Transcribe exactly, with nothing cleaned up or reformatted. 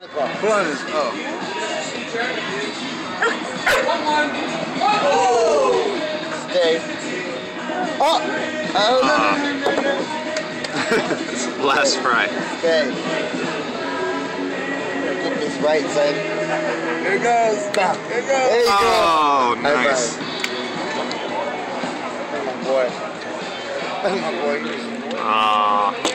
Fun is oh. Stay. Oh! Oh, no, no, no, no, no. Last fry. Okay. Get this right, son. Here it goes. Stop. Here it goes. There you go. Oh, nice. Oh, my boy. Oh, my boy. Aww.